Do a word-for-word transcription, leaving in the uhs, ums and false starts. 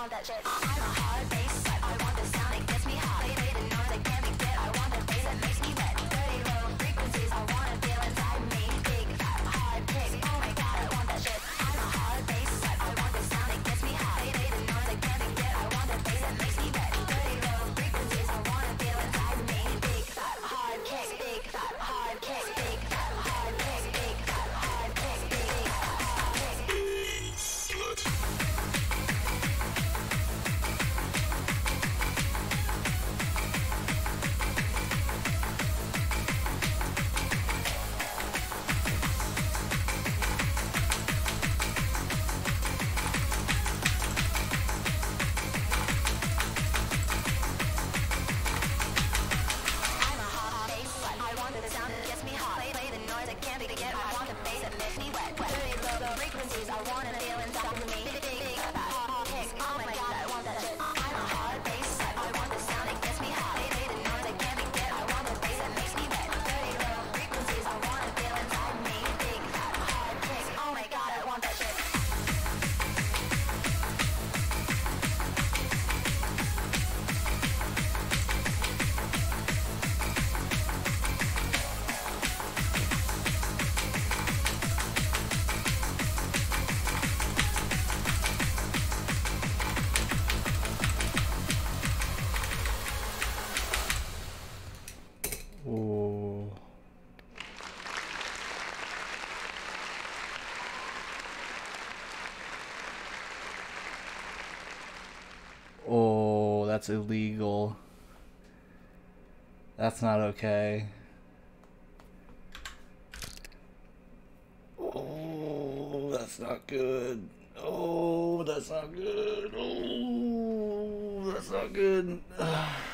want that shit. I'm a hard bass slut. I want the sound that gets me hot. Play it in noise that can't be get. I want the bass that makes me wet. Dirty low frequencies. I wanna feel inside me. Big fat hard kick. Oh my god, I want that shit. I'm a hard bass slut. I want the sound that gets me hot. Play it in noise that can't be get. I want the bass that makes me wet. Dirty low frequencies. I wanna feel inside me. Big fat hard kick. Big fat hard kick. Big fat hard kick. Big fat hard kick. Big fat hard kick. Slut. I'm a hot bass slut. I want the sound that gets me hot. Play, play the noise that can't be get. I want the bass that makes me wet. Wet. Dirty low, low frequencies. I wanna feel inside of me. Big, big, big, fat, hot kick. Oh my god, I want that shit. I'm a hot bass slut. I want the sound that gets me hot. Play, play the noise that can't be get. I want the bass that makes me wet. Dirty low frequencies. I wanna feel inside me. Big, fat, hot kick. Oh my god, I want that shit. Oh. Oh, that's illegal. That's not okay. Oh, that's not good. Oh, that's not good. Oh, that's not good. Ugh.